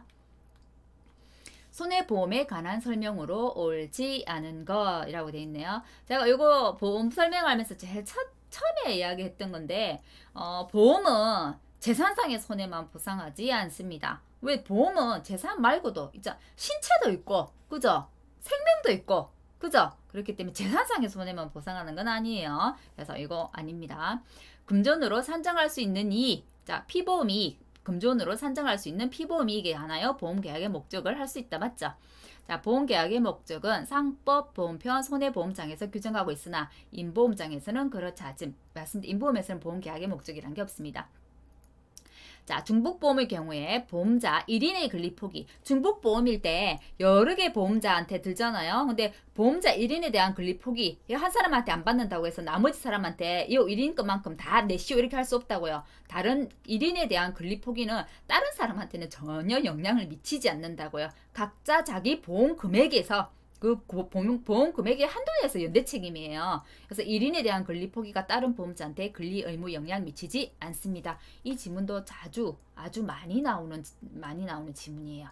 손해보험에 관한 설명으로 옳지 않은 거라고 되어 있네요. 제가 이거 보험 설명하면서 제일 처음에 이야기했던 건데 보험은 재산상의 손해만 보상하지 않습니다. 왜 보험은 재산 말고도 있자 신체도 있고 그죠? 생명도 있고 그죠? 그렇기 때문에 재산상의 손해만 보상하는 건 아니에요. 그래서 이거 아닙니다. 금전으로 산정할 수 있는 이익, 자 피보험이익 금전으로 산정할 수 있는 피보험이익에 관하여 보험계약의 목적을 할 수 있다. 맞죠? 자, 보험계약의 목적은 상법 보험편 손해보험장에서 규정하고 있으나 인보험장에서는 그렇지 않음. 인보험에서는 보험계약의 목적이란 게 없습니다. 자, 중복보험의 경우에 보험자 1인의 권리폭이 중복보험일 때 여러 개 보험자한테 들잖아요. 근데 보험자 1인에 대한 권리폭이 한 사람한테 안 받는다고 해서 나머지 사람한테 이 1인 것만큼 다 내시오 이렇게 할 수 없다고요. 다른 1인에 대한 권리폭이는 다른 사람한테는 전혀 영향을 미치지 않는다고요. 각자 자기 보험 금액에서 그 보험 금액의 한도 내에서 연대 책임이에요. 그래서 1인에 대한 권리 포기가 다른 보험자한테 권리 의무 영향 미치지 않습니다. 이 지문도 아주 많이 나오는 지문이에요.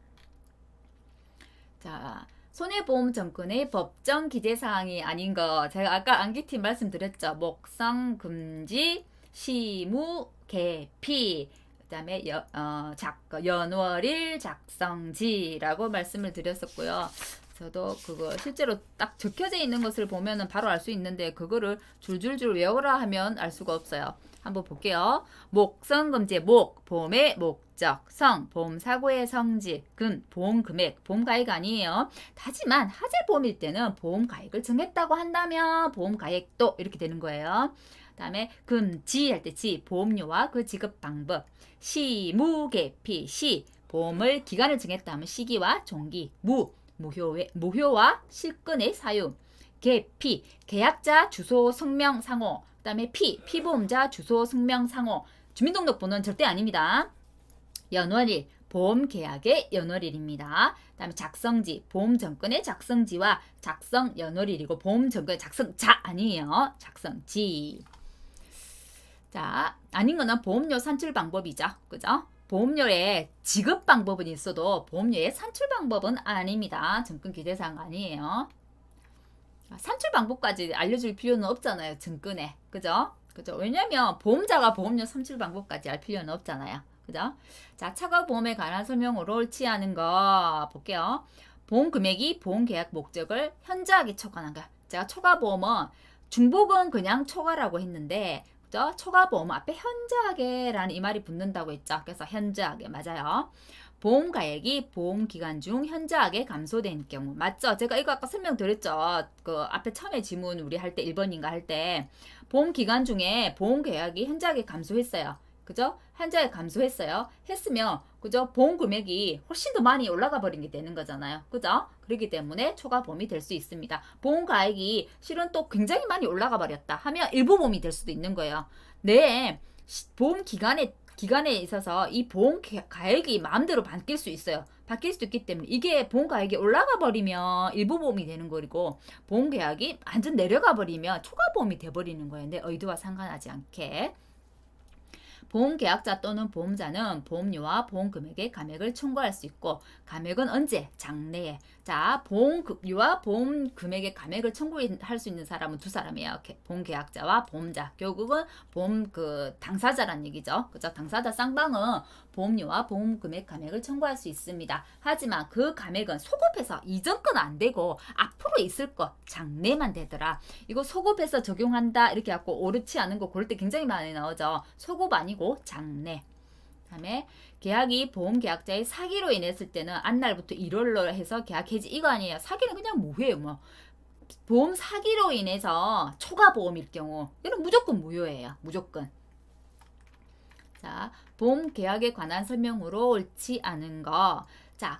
자, 손해보험 정권의 법정 기재 사항이 아닌 거 제가 아까 안기팀 말씀드렸죠. 목성 금지, 시무 개피, 그다음에 연월일 작성지라고 말씀을 드렸었고요. 저도 그거 실제로 딱 적혀져 있는 것을 보면은 바로 알 수 있는데 그거를 줄줄줄 외우라 하면 알 수가 없어요. 한번 볼게요. 목성금지 목, 보험의 목적, 성, 보험사고의 성질, 금, 보험금액, 보험가액 아니에요. 하지만 하재보험일 때는 보험가액을 정했다고 한다면 보험가액도 이렇게 되는 거예요. 그 다음에 금지 할 때 지, 보험료와 그 지급 방법, 시, 무, 개피, 시, 보험을 기간을 정했다면 시기와 종기, 무효와 실근의 사유, 개피, 계약자 주소 성명 상호, 그 다음에 피보험자 주소 성명 상호, 주민등록번호는 절대 아닙니다. 연월일, 보험계약의 연월일입니다. 그 다음에 작성지, 보험정권의 작성지와 작성 연월일이고 보험정권의 작성자 아니에요. 작성지. 자, 아닌 거는 보험료 산출 방법이죠. 그죠? 보험료의 지급 방법은 있어도 보험료의 산출 방법은 아닙니다. 정권 기재사항 아니에요. 산출 방법까지 알려줄 필요는 없잖아요. 정권에. 그죠? 왜냐면 보험자가 보험료 산출 방법까지 알 필요는 없잖아요. 그죠? 자, 차과보험에 관한 설명으로 옳지 않은 거 볼게요. 보험 금액이 보험 계약 목적을 현저하게 초과한 거. 제가 초과보험은 중복은 그냥 초과라고 했는데 초과보험 앞에 현저하게라는 이 말이 붙는다고 했죠. 그래서 현저하게 맞아요. 보험가액이 보험기간 중 현저하게 감소된 경우 맞죠? 제가 이거 아까 설명드렸죠. 그 앞에 처음에 지문 우리 할 때 1번인가 할 때 보험기간 중에 보험계약이 현저하게 감소했어요. 그죠? 한자에 감소했어요. 했으면 그죠? 보험 금액이 훨씬 더 많이 올라가 버린 게 되는 거잖아요. 그죠? 그렇기 때문에 초과보험이 될 수 있습니다. 보험 가액이 실은 또 굉장히 많이 올라가 버렸다 하면 일부 보험이 될 수도 있는 거예요. 내 보험 기간에 있어서 이 보험 가액이 마음대로 바뀔 수 있어요. 바뀔 수도 있기 때문에 이게 보험 가액이 올라가 버리면 일부 보험이 되는 거고 보험 계약이 완전 내려가 버리면 초과 보험이 돼 버리는 거예요. 내 의도와 상관하지 않게. 보험계약자 또는 보험자는 보험료와 보험금액의 감액을 청구할 수 있고 감액은 언제? 장래에. 자, 보험료와 보험금액의 감액을 청구할 수 있는 사람은 두 사람이에요. 보험계약자와 보험자. 결국은 보험 당사자란 얘기죠. 그죠? 당사자 쌍방은 보험료와 보험금액 감액을 청구할 수 있습니다. 하지만 그 감액은 소급해서 이전 건 안 되고 앞으로 있을 거 장래만 되더라. 이거 소급해서 적용한다 이렇게 갖고 옳지 않은 거 고를 때 굉장히 많이 나오죠. 소급 아니고 장래. 다음에 계약이 보험계약자의 사기로 인했을 때는 안날부터 1월로 해서 계약 해지 이거 아니에요. 사기는 그냥 뭐예요? 뭐 보험 사기로 인해서 초과보험일 경우 이건 무조건 무효예요. 무조건. 자, 보험 계약에 관한 설명으로 옳지 않은 거. 자,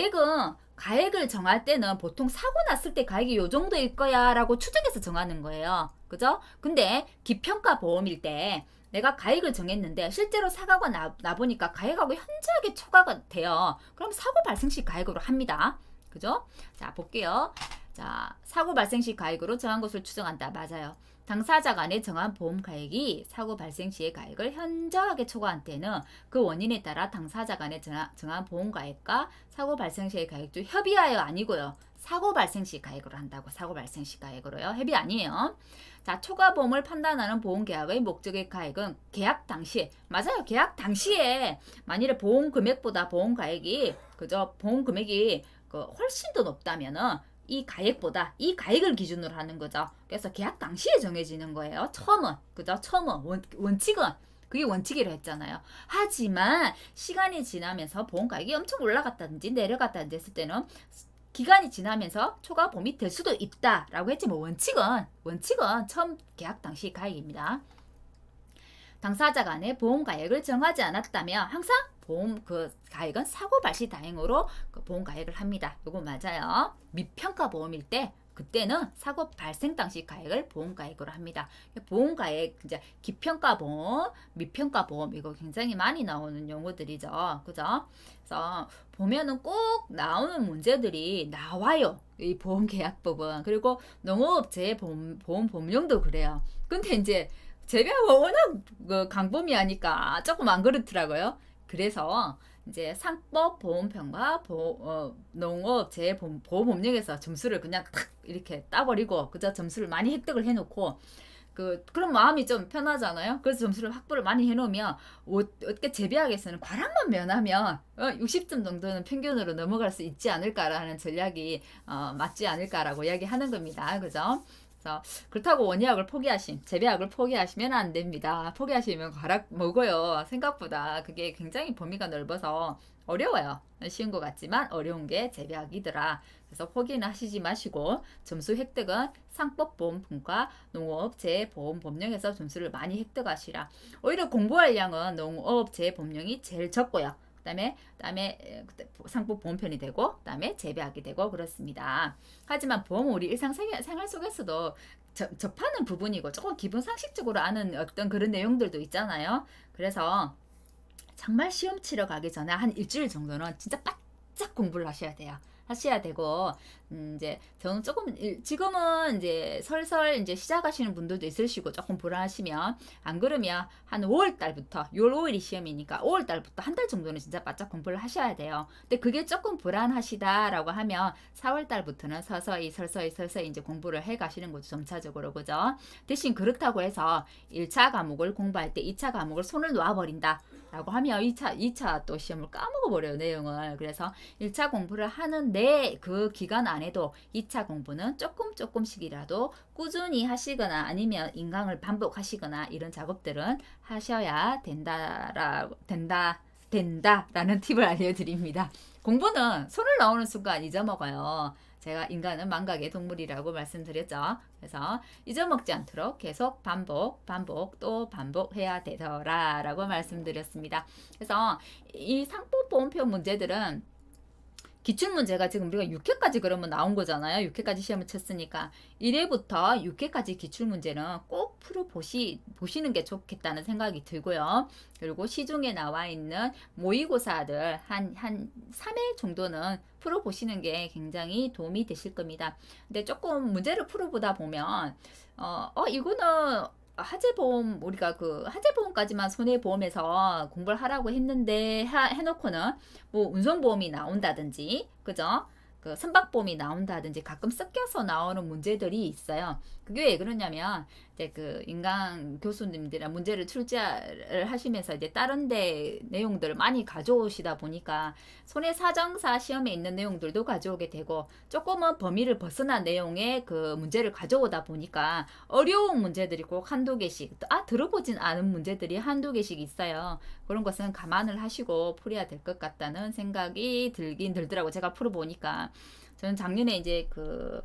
가액을 정할 때는 보통 사고 났을 때 가액이 요 정도일 거야 라고 추정해서 정하는 거예요. 그죠? 근데 기평가 보험일 때 내가 가액을 정했는데 실제로 사고가 나보니까 가액하고 현저하게 초과가 돼요. 그럼 사고 발생 시 가액으로 합니다. 그죠? 자, 볼게요. 자, 사고 발생 시 가액으로 정한 것을 추정한다. 맞아요. 당사자 간에 정한 보험 가액이 사고 발생 시의 가액을 현저하게 초과한 때는 그 원인에 따라 당사자 간에 정한 보험 가액과 사고 발생 시의 가액 중 협의하여 아니고요. 사고 발생 시 가액으로 한다고. 사고 발생 시 가액으로요. 협의 아니에요. 자, 초과보험을 판단하는 보험계약의 목적의 가액은 계약 당시에, 맞아요. 계약 당시에 만일에 보험 금액보다 보험 가액이 그죠? 보험 금액이 훨씬 더 높다면은 이 가액보다 이 가액을 기준으로 하는 거죠. 그래서 계약 당시에 정해지는 거예요. 처음은. 그죠? 처음은. 원칙은. 그게 원칙이라 했잖아요. 하지만 시간이 지나면서 보험 가액이 엄청 올라갔다든지 내려갔다든지 했을 때는 기간이 지나면서 초과보험이 될 수도 있다라고 했지 뭐 원칙은 처음 계약 당시 가액입니다. 당사자 간에 보험 가액을 정하지 않았다면 항상 보험 가액은 사고 발시 다행으로 보험 가액을 합니다. 요거 맞아요. 미평가 보험일 때 그때는 사고 발생 당시 가액을 보험 가액으로 합니다. 보험 가액 이제 기평가 보험, 미평가 보험 이거 굉장히 많이 나오는 용어들이죠. 그죠? 그래서 보면은 꼭 나오는 문제들이 나와요. 이 보험계약법은. 그리고 농업재해 보험 법령도 그래요. 근데 이제 제가 워낙 강범위 하니까 조금 안 그렇더라고요. 그래서 이제 상법 보험평가 농업재해 보험법령에서 점수를 그냥 탁 이렇게 따버리고 그저 점수를 많이 획득을 해놓고 그런 마음이 좀 편하잖아요. 그래서 점수를 확보를 많이 해놓으면 어떻게 재비학에서는 과락만 면하면 60점 정도는 평균으로 넘어갈 수 있지 않을까라는 전략이 맞지 않을까라고 이야기하는 겁니다. 그죠? 그렇다고 원의학을 재배학을 포기하시면 안 됩니다. 포기하시면 과락 먹어요. 생각보다 그게 굉장히 범위가 넓어서 어려워요. 쉬운 것 같지만 어려운 게 재배학이더라. 그래서 포기는 하시지 마시고 점수 획득은 상법보험분과 농업재해보험법령에서 점수를 많이 획득하시라. 오히려 공부할 양은 농업재해보험령이 제일 적고요. 그다음에 상법보험편이 되고 그다음에 재배하게 되고 그렇습니다. 하지만 보험은 우리 일상생활 속에서도 접하는 부분이고 조금 기본 상식적으로 아는 어떤 그런 내용들도 있잖아요. 그래서 정말 시험 치러 가기 전에 한 일주일 정도는 진짜 바짝 공부를 하셔야 되고 이제 저는 조금 지금은 이제 설설 이제 시작하시는 분들도 있으시고 조금 불안하시면 안 그러면 한 5월 달부터 6월 5일이 시험이니까 5월 달부터 한 달 정도는 진짜 바짝 공부를 하셔야 돼요. 근데 그게 조금 불안하시다라고 하면 4월 달부터는 서서히 이제 공부를 해 가시는 거죠. 점차적으로. 그죠? 대신 그렇다고 해서 1차 과목을 공부할 때 2차 과목을 손을 놓아 버린다. 라고 하면 2차 또 시험을 까먹어 버려요. 내용을. 그래서 1차 공부를 하는데 그 기간 안에도 2차 공부는 조금씩이라도 꾸준히 하시거나 아니면 인강을 반복하시거나 이런 작업들은 하셔야 된다라는 팁을 알려드립니다. 공부는 손을 넣는 순간 잊어먹어요. 제가 인간은 망각의 동물이라고 말씀드렸죠. 그래서 잊어먹지 않도록 계속 반복 또 반복해야 되더라 라고 말씀드렸습니다. 그래서 이 상법보험표 문제들은 기출문제가 지금 우리가 6회까지 그러면 나온 거잖아요. 6회까지 시험을 쳤으니까 1회부터 6회까지 기출문제는 꼭 보시는 게 좋겠다는 생각이 들고요. 그리고 시중에 나와 있는 모의고사들 한 3회 정도는 풀어보시는 게 굉장히 도움이 되실 겁니다. 근데 조금 문제를 풀어보다 보면 이거는 하재보험 우리가 그 하재보험까지만 손해보험에서 공부를 하라고 했는데 해놓고는 뭐 운송보험이 나온다든지 그죠? 그 선박보험이 나온다든지 가끔 섞여서 나오는 문제들이 있어요. 그게 왜 그러냐면 이제 그 인강 교수님들이랑 문제를 출제를 하시면서 이제 다른 데 내용들을 많이 가져오시다 보니까 손해사정사 시험에 있는 내용들도 가져오게 되고 조금은 범위를 벗어난 내용의 그 문제를 가져오다 보니까 어려운 문제들이 꼭 한두 개씩 들어보진 않은 문제들이 한두 개씩 있어요. 그런 것은 감안을 하시고 풀어야 될 것 같다는 생각이 들긴 들더라고요. 제가 풀어보니까 저는 작년에 이제 그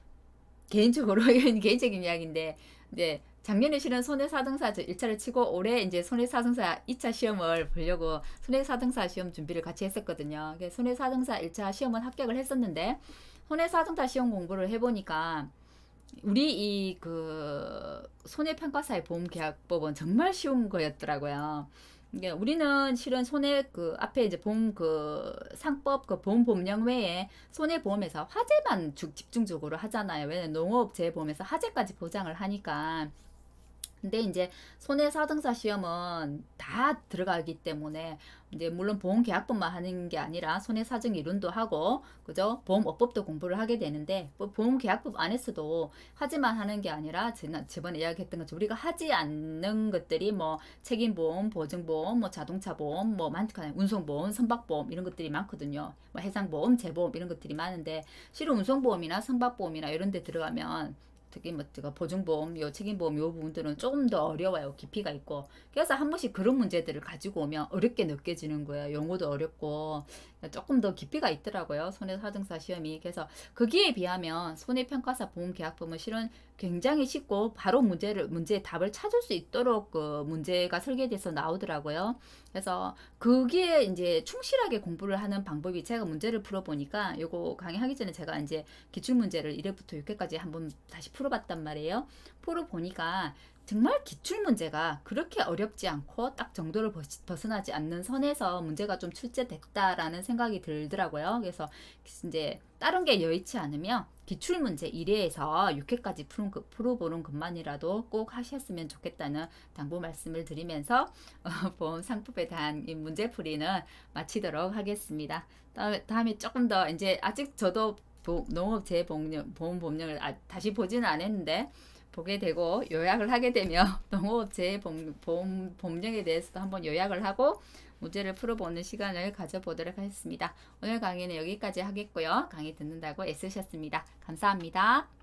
개인적으로 개인적인 이야기인데 이제 작년에 실은 손해사등사 1차를 치고 올해 이제 손해사등사 2차 시험을 보려고 손해사등사 시험 준비를 같이 했었거든요. 손해사등사 1차 시험은 합격을 했었는데 손해사등사 시험 공부를 해보니까 우리 이 그 손해평가사의 보험계약법은 정말 쉬운 거였더라고요. 이게 우리는 실은 손해 그 앞에 이제 보험 그 상법 그 보험 법령 외에 손해보험에서 화재만 집중적으로 하잖아요. 왜냐면 농업재해보험에서 화재까지 보장을 하니까. 근데 이제 손해사등사 시험은 다 들어가기 때문에 이제 물론 보험계약법만 하는 게 아니라 손해사정 이론도 하고 그죠? 보험업법도 공부를 하게 되는데 뭐 보험계약법 안에서도 하지만 하는 게 아니라 저번에 이야기했던 것처럼 우리가 하지 않는 것들이 뭐 책임보험, 보증보험, 뭐 자동차보험, 뭐 많거든요. 운송보험, 선박보험 이런 것들이 많거든요. 뭐 해상보험, 재보험 이런 것들이 많은데 실은 운송보험이나 선박보험이나 이런 데 들어가면 특히 뭐 보증보험, 요 책임보험 요 부분들은 조금 더 어려워요. 깊이가 있고. 그래서 한 번씩 그런 문제들을 가지고 오면 어렵게 느껴지는 거예요. 용어도 어렵고 조금 더 깊이가 있더라고요. 손해사등사 시험이. 그래서 거기에 비하면 손해평가사 보험계약법은 실은 굉장히 쉽고 바로 문제의 답을 찾을 수 있도록 그 문제가 설계돼서 나오더라고요. 그래서 그게 이제 충실하게 공부를 하는 방법이 제가 문제를 풀어보니까 요거 강의하기 전에 제가 이제 기출문제를 1회부터 6회까지 한번 다시 풀어봤단 말이에요. 풀어보니까 정말 기출문제가 그렇게 어렵지 않고 딱 정도를 벗어나지 않는 선에서 문제가 좀 출제됐다라는 생각이 들더라고요. 그래서 이제 다른 게 여의치 않으면 기출문제 1회에서 6회까지 풀어보는 것만이라도 꼭 하셨으면 좋겠다는 당부 말씀을 드리면서 보험 상품에 대한 이 문제풀이는 마치도록 하겠습니다. 다음에 조금 더 이제 아직 저도 농업재해보험 법령을 다시 보지는 않았는데 보게 되고 요약을 하게 되면 농업재해보험 법령에 대해서도 한번 요약을 하고 문제를 풀어보는 시간을 가져보도록 하겠습니다. 오늘 강의는 여기까지 하겠고요. 강의 듣는다고 애쓰셨습니다. 감사합니다.